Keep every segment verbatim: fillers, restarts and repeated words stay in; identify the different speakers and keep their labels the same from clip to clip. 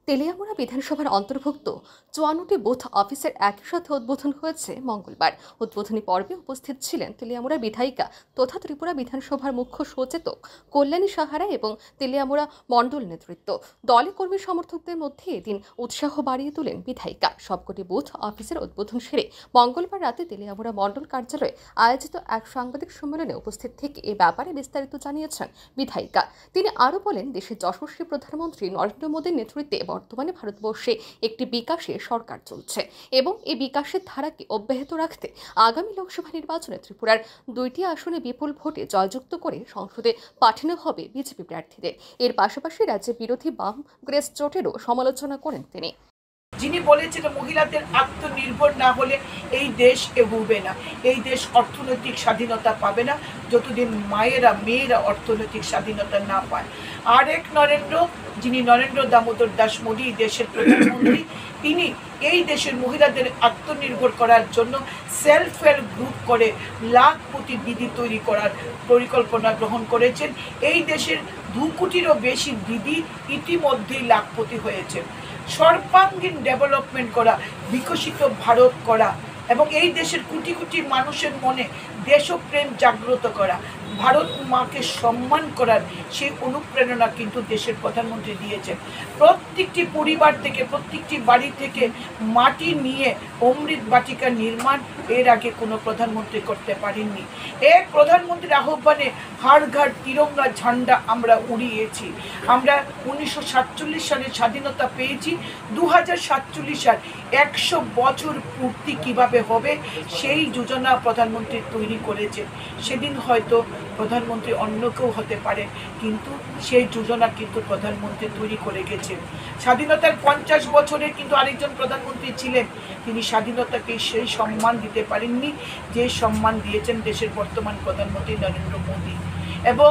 Speaker 1: তেলিয়ামুড়া বিধানসভার অন্তর্ভুক্ত চুয়ান্নটি বুথ অফিসের একই সাথে উদ্বোধন হয়েছে মঙ্গলবার। উদ্বোধনী পর্বে উপস্থিত ছিলেন তেলিয়ামুড়া বিধায়িকা তথা ত্রিপুরা বিধানসভার মুখ্য সচেতক কল্যাণী সাহারা এবং তেলিয়ামুড়া মণ্ডল নেতৃত্ব। দলে কর্মী সমর্থকদের মধ্যে এদিন উৎসাহ বাড়িয়ে তোলেন বিধায়িকা। সবকটি বুথ অফিসের উদ্বোধন সেরে মঙ্গলবার রাতে তেলিয়ামুড়া মণ্ডল কার্যালয়ে আয়োজিত এক সাংবাদিক সম্মেলনে উপস্থিত থেকে এ ব্যাপারে বিস্তারিত জানিয়েছেন বিধায়িকা। তিনি আরও বলেন, দেশের যশস্বী প্রধানমন্ত্রী নরেন্দ্র মোদীর নেতৃত্বে বর্তমানে ভারতবর্ষে একটি বিকাশের সরকার চলছে এবং এই বিকাশের ধারাকে অব্যাহত রাখতে আগামী লোকসভা নির্বাচনে ত্রিপুরার দুইটি আসনে বিপুল ভোটে জয়যুক্ত করে সংসদে পাঠানো হবে বিজেপি প্রার্থীদের। এর পাশাপাশি রাজ্যের বিরোধী বাম গ্রেস জোটেরও সমালোচনা করেন তিনি।
Speaker 2: যিনি বলেছেন মহিলাদের আত্মনির্ভর না হলে এই দেশ এগোবে না, এই দেশ অর্থনৈতিক স্বাধীনতা পাবে না যতদিন মায়েরা মেয়েরা অর্থনৈতিক স্বাধীনতা না পায়। আর এক নরেন্দ্র, যিনি নরেন্দ্র দামোদর দাস মোদী দেশের প্রধানমন্ত্রী, তিনি এই দেশের মহিলাদের আত্মনির্ভর করার জন্য সেলফ হেল্প গ্রুপ করে লাখপতি দিদি তৈরি করার পরিকল্পনা গ্রহণ করেছেন। এই দেশের দু কোটিরও বেশি দিদি ইতিমধ্যেই লাখপতি হয়েছেন। সর্বাঙ্গীন ডেভেলপমেন্ট করা, বিকশিত ভারত করা এবং এই দেশের কোটি কোটি মানুষের মনে দেশপ্রেম জাগ্রত করা, ভারত মাকে সম্মান করার সেই অনুপ্রেরণা কিন্তু দেশের প্রধানমন্ত্রী দিয়েছেন। প্রত্যেকটি পরিবার থেকে, প্রত্যেকটি বাড়ি থেকে মাটি নিয়ে অমৃত বাটিকা নির্মাণ এর আগে কোনো প্রধানমন্ত্রী করতে পারেননি। এক প্রধানমন্ত্রীর আহ্বানে হাড় ঘাট তিরঙ্গা ঝান্ডা আমরা উড়িয়েছি। আমরা উনিশশো সাতচল্লিশ সালে স্বাধীনতা পেয়েছি। দু হাজার সাতচল্লিশ সাল একশো বছর পূর্তি কিভাবে হবে সেই যোজনা প্রধানমন্ত্রী তৈরি করেছে। সেদিন হয়তো প্রধানমন্ত্রী অন্য কেউ হতে পারে, কিন্তু সেই যোজনা কিন্তু প্রধানমন্ত্রী তৈরি করে গেছেন। স্বাধীনতার পঞ্চাশ বছরে কিন্তু আরেকজন প্রধানমন্ত্রী ছিলেন, তিনি স্বাধীনতাকে সেই সম্মান দিতে পারেননি যে সম্মান দিয়েছেন দেশের বর্তমান প্রধানমন্ত্রী নরেন্দ্র মোদী। এবং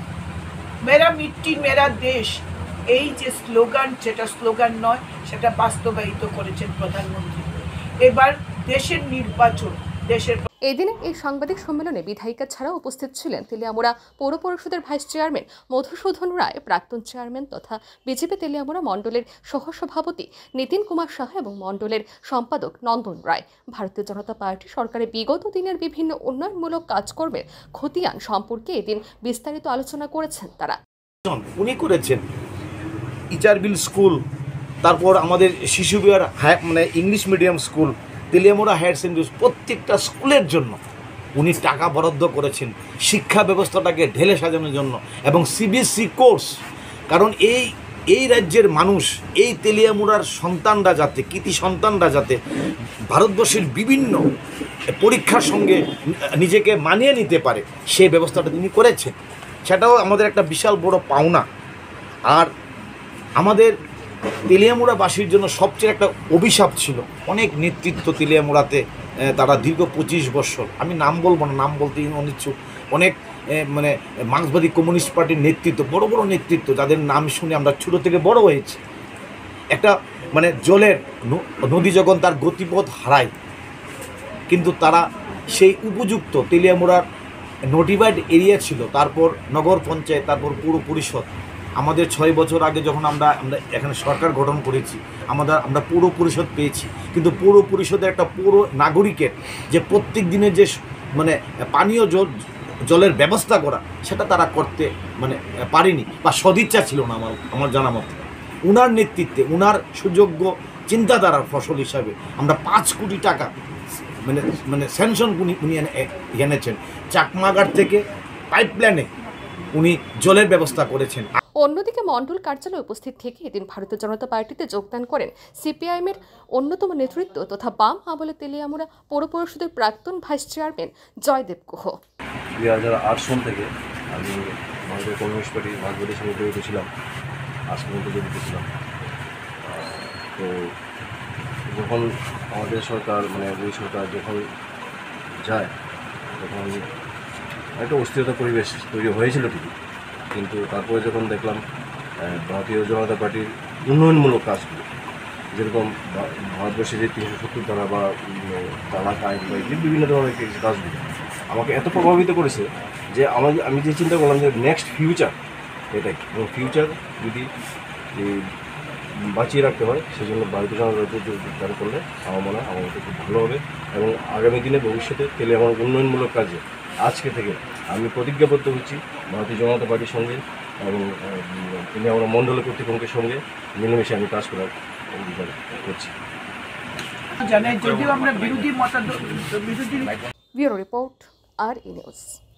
Speaker 2: মেরা মিট্টি মেরা দেশ, এই যে স্লোগান, সেটা স্লোগান নয়, সেটা বাস্তবায়িত করেছেন প্রধানমন্ত্রী। এবার দেশের নির্বাচন, দেশের
Speaker 1: এদিনে এই সাংবাদিক সম্মেলনে বিধায়িকা ছাড়াও উপস্থিত ছিলেন তেলিয়ামুড়া পৌর পরিষদের ভাইস চেয়ারম্যান মধুসূদন রায়, প্রাক্তন চেয়ারম্যান তথা বিজেপি তেলিয়ামুড়া মণ্ডলের সহসভাপতি নীতিন কুমার সাহা এবং মণ্ডলের সম্পাদক নন্দন রায়। ভারতীয় জনতা পার্টি সরকারের বিগত দিনের বিভিন্ন উন্নয়নমূলক কাজকর্মের খতিয়ান সম্পর্কে এদিন বিস্তারিত আলোচনা করেছেন তারা।
Speaker 3: উনি করেছেন ইচারবিল স্কুল, তারপর আমাদের শিশু বিহার মানে English medium school, Teliamura higher secondary, প্রত্যেকটা স্কুলের জন্য উনি টাকা বরাদ্দ করেছেন শিক্ষা ব্যবস্থাটাকে ঢেলে সাজানোর জন্য এবং সিবিএসসি কোর্স। কারণ এই এই রাজ্যের মানুষ, এই তেলিয়ামুড়ার সন্তানরা যাতে, কৃতি সন্তানরা যাতে ভারতবর্ষের বিভিন্ন পরীক্ষার সঙ্গে নিজেকে মানিয়ে নিতে পারে, সেই ব্যবস্থাটা তিনি করেছেন। সেটাও আমাদের একটা বিশাল বড় পাওনা। আর আমাদের তেলিয়ামুড়াবাসীর জন্য সবচেয়ে একটা অভিশাপ ছিল অনেক নেতৃত্ব তেলিয়ামুড়াতে, তারা দীর্ঘ পঁচিশ বছর, আমি নাম বলবো না, নাম বলতে অনিচ্ছুক, অনেক মানে মার্ক্সবাদী কমিউনিস্ট পার্টির নেতৃত্ব, বড় বড় নেতৃত্ব, যাদের নাম শুনে আমরা ছোটো থেকে বড় হয়েছি। একটা মানে জলের নদী যখন তার গতিপথ হারায়, কিন্তু তারা সেই উপযুক্ত তেলিয়ামুড়ার নোটিফাইড এরিয়া ছিল, তারপর নগর পঞ্চায়েত, তারপর পৌর পরিষদ। আমাদের ছয় বছর আগে যখন আমরা আমরা এখানে সরকার গঠন করেছি, আমাদের আমরা পৌর পরিষদ পেয়েছি, কিন্তু পৌর পরিষদের একটা পৌর নাগরিকের যে প্রত্যেক দিনের যে মানে পানীয় জল জলের ব্যবস্থা করা, সেটা তারা করতে মানে পারেনি বা সদিচ্ছা ছিল না আমার আমার জানা মতো। উনার নেতৃত্বে, উনার সুযোগ্য চিন্তাধারার ফসল হিসাবে আমরা পাঁচ কোটি টাকা মানে মানে স্যাংশন উনি উনি এনেছেন। চাকমাঘাট থেকে পাইপলাইনে উনি জলের ব্যবস্থা করেছেন।
Speaker 1: অন্যদিকে মণ্ডল কার্যালয়ে উপস্থিত থেকে এদিন ভারতীয় জনতা পার্টিতে যোগদান করেন সিপিআইএমের অন্যতম নেতৃত্ব তথা বাম আমলে তেলিয়ামুড়া পৌর পরিষদের প্রাক্তন ভাইস চেয়ারম্যান জয়দেব গুহ।
Speaker 4: দুই হাজার আট সন থেকে আমি ভারতীয় কমিউনিস্ট পার্টির ভারতবাদী সঙ্গে জড়িত ছিলাম, আজ পর্যন্ত জড়িত ছিলাম। তো যখন আমাদের সরকার মানে ওই সরকার যখন যায়, তখন একটা অস্থিরতা পরিবেশ তৈরি হয়েছিল ঠিকই, কিন্তু তারপরে যখন দেখলাম ভারতীয় জনতা পার্টির উন্নয়নমূলক কাজগুলো, যেরকম ভারতবর্ষে যে তিনশো সত্তর ধারা বা তালাক আইন বা বিভিন্ন ধরনের কাজগুলো আমাকে এত প্রভাবিত করেছে যে আমার আমি যে চিন্তা করলাম যে নেক্সট ফিউচার এটাই, এবং ফিউচার যদি বাঁচিয়ে রাখতে হয়, সেজন্য ভারতীয় জনতা পার্টি চালু করলে আমার মনে হয় আমার মতে খুব ভালো হবে। এবং আগামী দিনে ভবিষ্যতে তেলিয়ামুড়ার উন্নয়নমূলক কাজে আজকে থেকে আমি প্রতিজ্ঞাবদ্ধ হচ্ছি ভারতীয় জনতা পার্টির সঙ্গে এবং তেলিয়ামুড়া মণ্ডল কর্তৃপক্ষের সঙ্গে মিলেমিশে আমি কাজ করার অঙ্গীকার করছি।
Speaker 2: জানাই যদিও আমরা বিরোধী মতাদর্শ বিরোধী
Speaker 1: ব্যুরো রিপোর্ট আর ই নিউজ।